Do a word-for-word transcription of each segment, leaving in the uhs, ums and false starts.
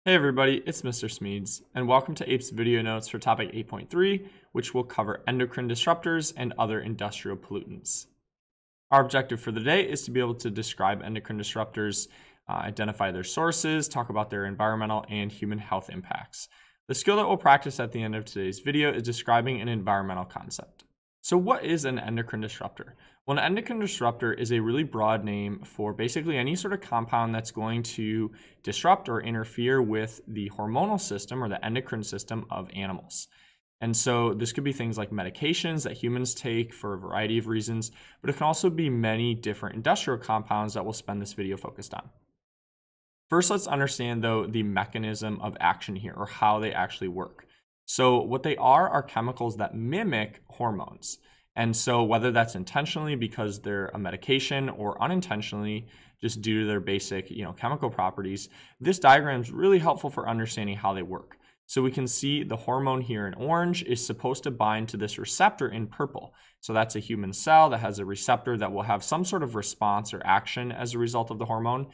Hey everybody, it's Mister Smeeds, and welcome to A P E's video notes for topic eight point three, which will cover endocrine disruptors and other industrial pollutants. Our objective for the day is to be able to describe endocrine disruptors, uh, identify their sources, talk about their environmental and human health impacts. The skill that we'll practice at the end of today's video is describing an environmental concept. So what is an endocrine disruptor? Well, an endocrine disruptor is a really broad name for basically any sort of compound that's going to disrupt or interfere with the hormonal system or the endocrine system of animals. And so this could be things like medications that humans take for a variety of reasons, but it can also be many different industrial compounds that we'll spend this video focused on. First, let's understand though the mechanism of action here, or how they actually work. So what they are are chemicals that mimic hormones. And so whether that's intentionally because they're a medication or unintentionally just due to their basic, you know, chemical properties, this diagram is really helpful for understanding how they work. So we can see the hormone here in orange is supposed to bind to this receptor in purple. So that's a human cell that has a receptor that will have some sort of response or action as a result of the hormone.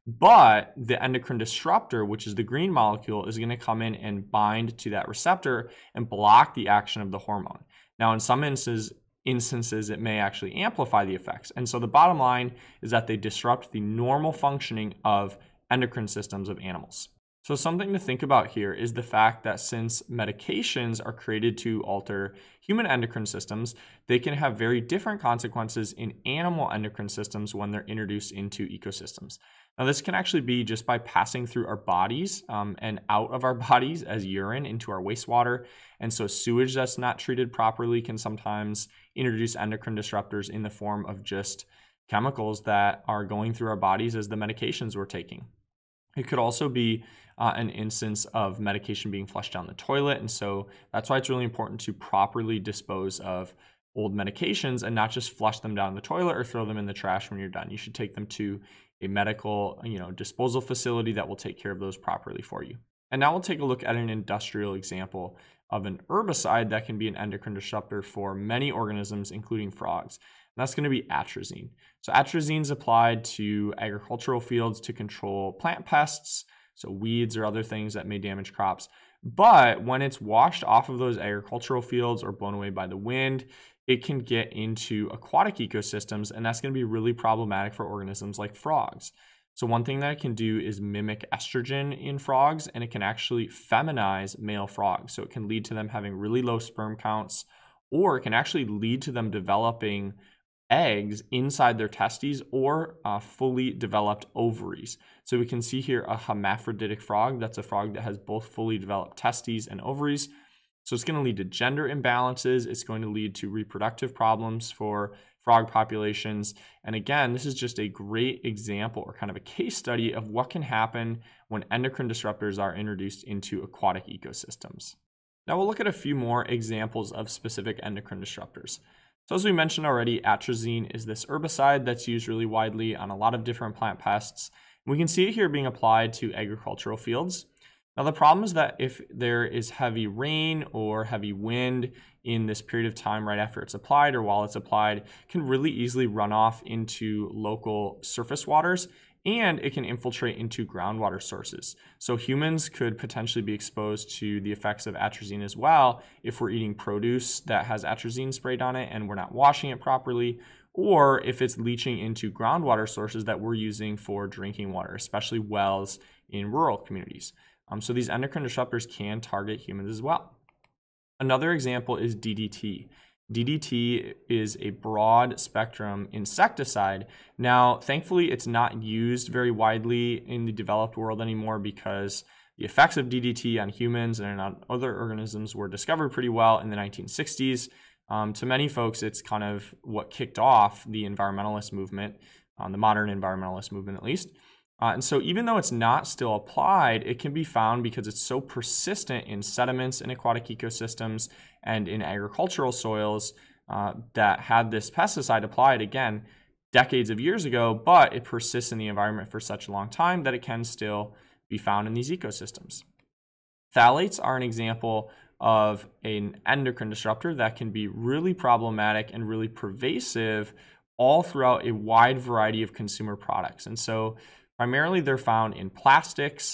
But the endocrine disruptor, which is the green molecule, is going to come in and bind to that receptor and block the action of the hormone. Now, in some instances, instances, it may actually amplify the effects. And so the bottom line is that they disrupt the normal functioning of endocrine systems of animals. So something to think about here is the fact that since medications are created to alter human endocrine systems, they can have very different consequences in animal endocrine systems when they're introduced into ecosystems. Now, this can actually be just by passing through our bodies um, and out of our bodies as urine into our wastewater. And so sewage that's not treated properly can sometimes introduce endocrine disruptors in the form of just chemicals that are going through our bodies as the medications we're taking. It could also be uh, an instance of medication being flushed down the toilet. And so that's why it's really important to properly dispose of old medications and not just flush them down the toilet or throw them in the trash when you're done. You should take them to a medical, you know, disposal facility that will take care of those properly for you. And now we'll take a look at an industrial example of an herbicide that can be an endocrine disruptor for many organisms, including frogs. And that's going to be atrazine. So atrazine is applied to agricultural fields to control plant pests, so weeds or other things that may damage crops. But when it's washed off of those agricultural fields or blown away by the wind, it can get into aquatic ecosystems, and that's going to be really problematic for organisms like frogs. So one thing that it can do is mimic estrogen in frogs, and it can actually feminize male frogs. So it can lead to them having really low sperm counts, or it can actually lead to them developing eggs inside their testes or uh, fully developed ovaries. So we can see here a hermaphroditic frog. That's a frog that has both fully developed testes and ovaries. So it's going to lead to gender imbalances. It's going to lead to reproductive problems for frog populations. And again, this is just a great example or kind of a case study of what can happen when endocrine disruptors are introduced into aquatic ecosystems. Now we'll look at a few more examples of specific endocrine disruptors. So as we mentioned already, atrazine is this herbicide that's used really widely on a lot of different plant pests. We can see it here being applied to agricultural fields. Now, the problem is that if there is heavy rain or heavy wind in this period of time right after it's applied or while it's applied, it can really easily run off into local surface waters, and it can infiltrate into groundwater sources. So humans could potentially be exposed to the effects of atrazine as well if we're eating produce that has atrazine sprayed on it and we're not washing it properly, or if it's leaching into groundwater sources that we're using for drinking water, especially wells in rural communities. Um, so these endocrine disruptors can target humans as well. Another example is D D T. D D T is a broad spectrum insecticide. Now, thankfully, it's not used very widely in the developed world anymore because the effects of D D T on humans and on other organisms were discovered pretty well in the nineteen sixties. Um, to many folks, it's kind of what kicked off the environmentalist movement, um, the modern environmentalist movement at least. Uh, and so even though it's not still applied, it can be found because it's so persistent in sediments in aquatic ecosystems and in agricultural soils uh, that had this pesticide applied, again, decades of years ago, but it persists in the environment for such a long time that it can still be found in these ecosystems. Phthalates are an example of an endocrine disruptor that can be really problematic and really pervasive all throughout a wide variety of consumer products. And so primarily they're found in plastics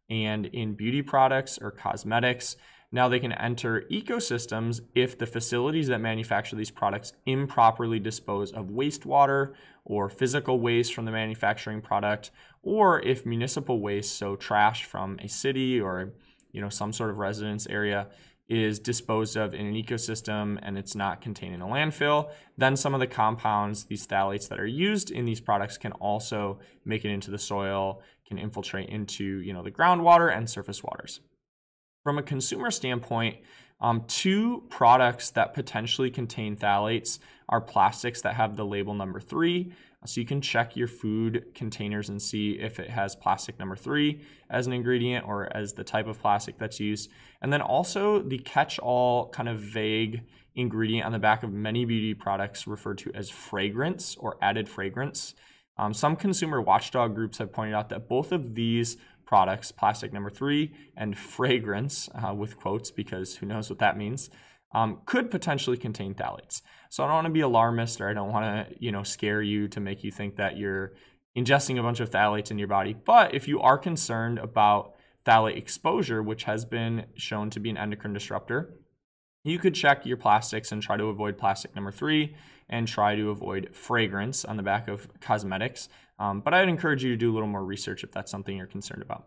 and in beauty products or cosmetics. Now they can enter ecosystems if the facilities that manufacture these products improperly dispose of wastewater or physical waste from the manufacturing product, or if municipal waste, so trash from a city or you know some sort of residence area, is disposed of in an ecosystem and it's not contained in a landfill, then some of the compounds, these phthalates that are used in these products, can also make it into the soil, can infiltrate into you know the groundwater and surface waters. From a consumer standpoint, um, two products that potentially contain phthalates are plastics that have the label number three. So you can check your food containers and see if it has plastic number three as an ingredient or as the type of plastic that's used. And then also the catch-all kind of vague ingredient on the back of many beauty products referred to as fragrance or added fragrance. Um, some consumer watchdog groups have pointed out that both of these products, plastic number three and fragrance, uh, with quotes because who knows what that means, um, could potentially contain phthalates. So I don't want to be alarmist, or I don't want to, you know, scare you to make you think that you're ingesting a bunch of phthalates in your body. But if you are concerned about phthalate exposure, which has been shown to be an endocrine disruptor, you could check your plastics and try to avoid plastic number three and try to avoid fragrance on the back of cosmetics. Um, but I'd encourage you to do a little more research if that's something you're concerned about.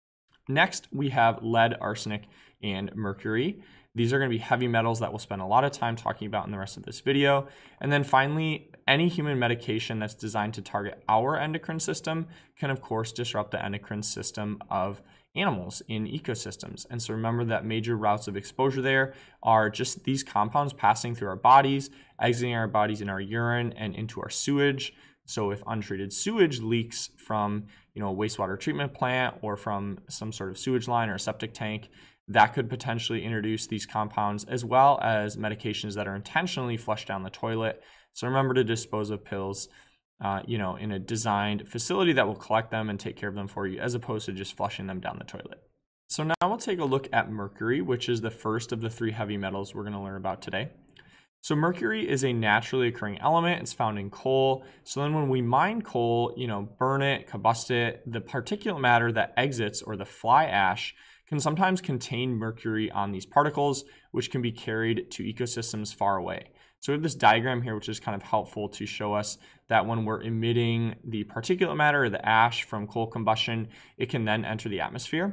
Next, we have lead, arsenic, and mercury. These are going to be heavy metals that we'll spend a lot of time talking about in the rest of this video. And then finally, any human medication that's designed to target our endocrine system can, of course, disrupt the endocrine system of animals in ecosystems. And so remember that major routes of exposure there are just these compounds passing through our bodies, exiting our bodies in our urine and into our sewage. So if untreated sewage leaks from, you know, a wastewater treatment plant or from some sort of sewage line or a septic tank, that could potentially introduce these compounds, as well as medications that are intentionally flushed down the toilet. So remember to dispose of pills, uh, you know, in a designed facility that will collect them and take care of them for you, as opposed to just flushing them down the toilet. So now we'll take a look at mercury, which is the first of the three heavy metals we're going to learn about today. So mercury is a naturally occurring element. It's found in coal. So then when we mine coal, you know, burn it, combust it, the particulate matter that exits, or the fly ash, can sometimes contain mercury on these particles, which can be carried to ecosystems far away. So we have this diagram here, which is kind of helpful to show us that when we're emitting the particulate matter or the ash from coal combustion, it can then enter the atmosphere.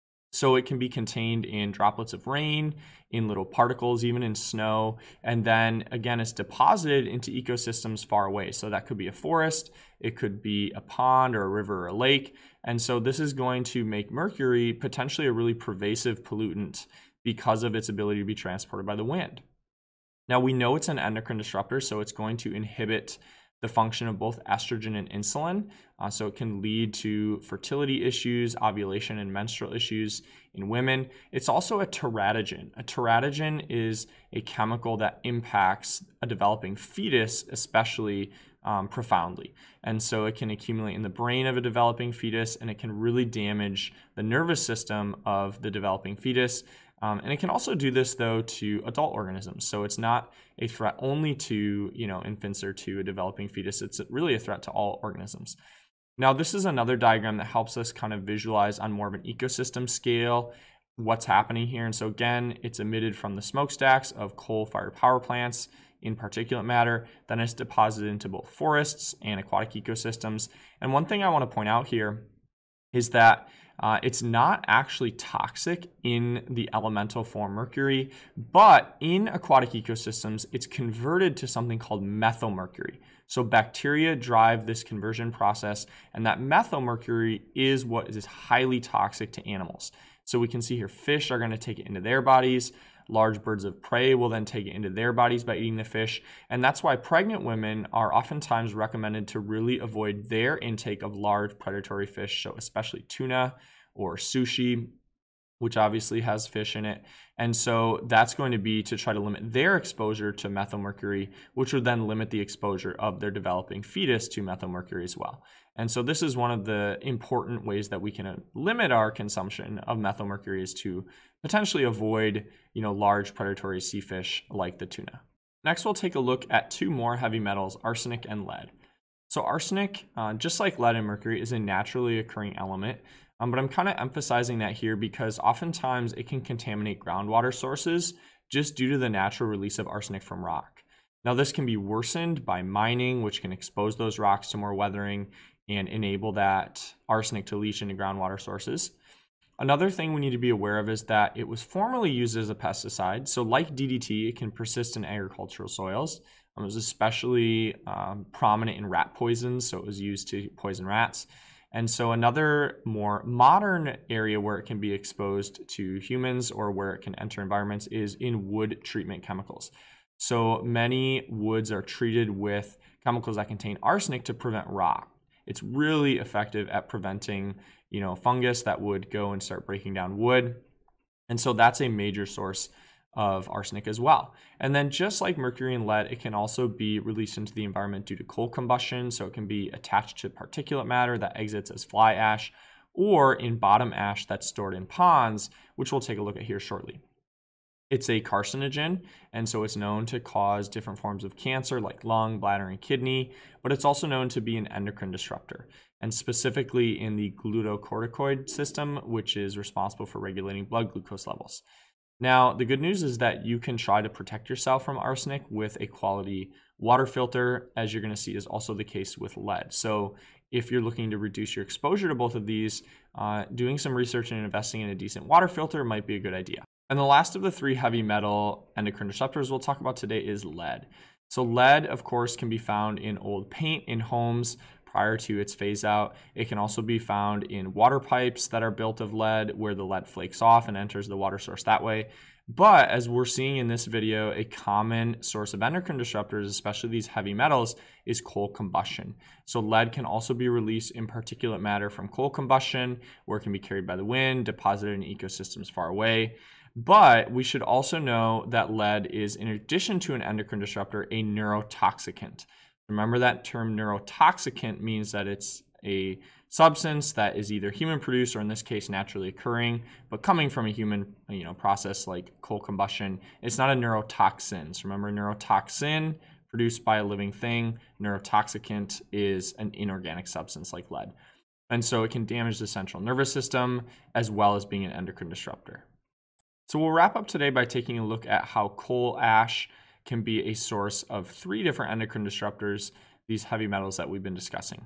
So it can be contained in droplets of rain, in little particles, even in snow. And then again, it's deposited into ecosystems far away. So that could be a forest, it could be a pond or a river or a lake. And so this is going to make mercury potentially a really pervasive pollutant because of its ability to be transported by the wind. Now we know it's an endocrine disruptor, so it's going to inhibit the function of both estrogen and insulin. Uh, so it can lead to fertility issues, ovulation and menstrual issues in women. It's also a teratogen. A teratogen is a chemical that impacts a developing fetus, especially um, profoundly. And so it can accumulate in the brain of a developing fetus, and it can really damage the nervous system of the developing fetus. Um, and it can also do this, though, to adult organisms. So it's not a threat only to, you know, infants or to a developing fetus. It's really a threat to all organisms. Now, this is another diagram that helps us kind of visualize on more of an ecosystem scale what's happening here. And so again, it's emitted from the smokestacks of coal-fired power plants in particulate matter. Then it's deposited into both forests and aquatic ecosystems. And one thing I want to point out here is that Uh, it's not actually toxic in the elemental form mercury, but in aquatic ecosystems, it's converted to something called methylmercury. So bacteria drive this conversion process, and that methylmercury is what is highly toxic to animals. So we can see here fish are going to take it into their bodies. Large birds of prey will then take it into their bodies by eating the fish. And that's why pregnant women are oftentimes recommended to really avoid their intake of large predatory fish, so especially tuna or sushi, which obviously has fish in it. And so that's going to be to try to limit their exposure to methylmercury, which would then limit the exposure of their developing fetus to methylmercury as well. And so this is one of the important ways that we can limit our consumption of methylmercury, is to potentially avoid, you know, large predatory sea fish like the tuna. Next, we'll take a look at two more heavy metals, arsenic and lead. So arsenic, uh, just like lead and mercury, is a naturally occurring element. Um, but I'm kind of emphasizing that here because oftentimes it can contaminate groundwater sources just due to the natural release of arsenic from rock. Now, this can be worsened by mining, which can expose those rocks to more weathering and enable that arsenic to leach into groundwater sources. Another thing we need to be aware of is that it was formerly used as a pesticide. So like D D T, it can persist in agricultural soils. It was especially um, prominent in rat poisons, so it was used to poison rats. And so another more modern area where it can be exposed to humans or where it can enter environments is in wood treatment chemicals. So many woods are treated with chemicals that contain arsenic to prevent rot. It's really effective at preventing, you know, fungus that would go and start breaking down wood. And so that's a major source of arsenic as well. And then just like mercury and lead, it can also be released into the environment due to coal combustion. So it can be attached to particulate matter that exits as fly ash or in bottom ash that's stored in ponds, which we'll take a look at here shortly. It's a carcinogen, and so it's known to cause different forms of cancer like lung, bladder, and kidney, but it's also known to be an endocrine disruptor, and specifically in the glucocorticoid system, which is responsible for regulating blood glucose levels. Now, the good news is that you can try to protect yourself from arsenic with a quality water filter, as you're going to see is also the case with lead. So if you're looking to reduce your exposure to both of these, uh, doing some research and investing in a decent water filter might be a good idea. And the last of the three heavy metal endocrine disruptors we'll talk about today is lead. So lead, of course, can be found in old paint in homes prior to its phase out. It can also be found in water pipes that are built of lead where the lead flakes off and enters the water source that way. But as we're seeing in this video, a common source of endocrine disruptors, especially these heavy metals, is coal combustion. So lead can also be released in particulate matter from coal combustion, where it can be carried by the wind, deposited in ecosystems far away. But we should also know that lead is, in addition to an endocrine disruptor, a neurotoxicant. Remember that term neurotoxicant means that it's a substance that is either human produced or in this case naturally occurring, but coming from a human you know, process like coal combustion. It's not a neurotoxin. So remember, neurotoxin produced by a living thing. Neurotoxicant is an inorganic substance like lead. And so it can damage the central nervous system as well as being an endocrine disruptor. So we'll wrap up today by taking a look at how coal ash can be a source of three different endocrine disruptors, these heavy metals that we've been discussing.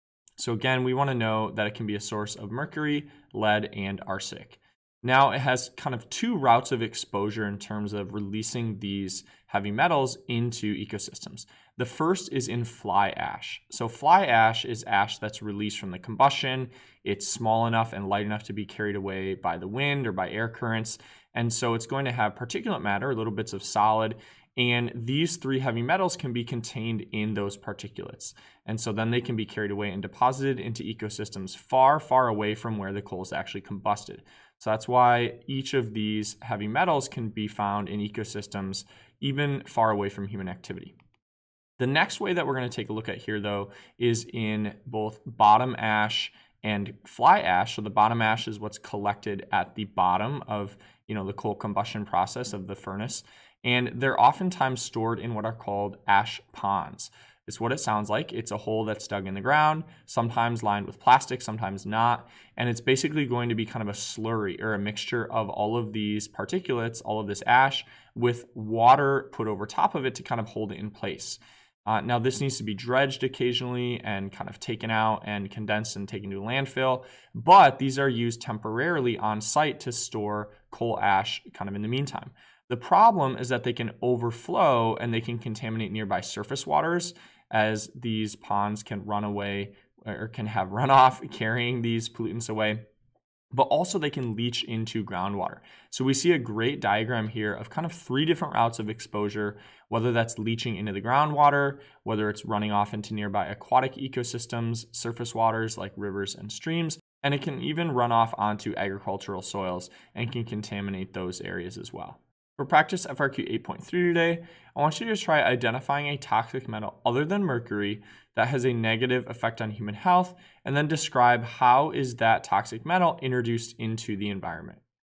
So again, we want to know that it can be a source of mercury, lead, and arsenic. Now it has kind of two routes of exposure in terms of releasing these heavy metals into ecosystems. The first is in fly ash. So fly ash is ash that's released from the combustion. It's small enough and light enough to be carried away by the wind or by air currents. And so it's going to have particulate matter, little bits of solid, and these three heavy metals can be contained in those particulates. And so then they can be carried away and deposited into ecosystems far, far away from where the coal is actually combusted. So that's why each of these heavy metals can be found in ecosystems even far away from human activity. The next way that we're going to take a look at here, though, is in both bottom ash and fly ash. So the bottom ash is what's collected at the bottom of you know, the coal combustion process of the furnace. And they're oftentimes stored in what are called ash ponds. It's what it sounds like. It's a hole that's dug in the ground, sometimes lined with plastic, sometimes not. And it's basically going to be kind of a slurry or a mixture of all of these particulates, all of this ash, with water put over top of it to kind of hold it in place. Uh, now, this needs to be dredged occasionally and kind of taken out and condensed and taken to a landfill, but these are used temporarily on site to store coal ash kind of in the meantime. The problem is that they can overflow and they can contaminate nearby surface waters, as these ponds can run away or can have runoff carrying these pollutants away. But also they can leach into groundwater. So we see a great diagram here of kind of three different routes of exposure, whether that's leaching into the groundwater, whether it's running off into nearby aquatic ecosystems, surface waters like rivers and streams, and it can even run off onto agricultural soils and can contaminate those areas as well. For practice F R Q eight point three today, I want you to try identifying a toxic metal other than mercury that has a negative effect on human health, and then describe how is that toxic metal introduced into the environment.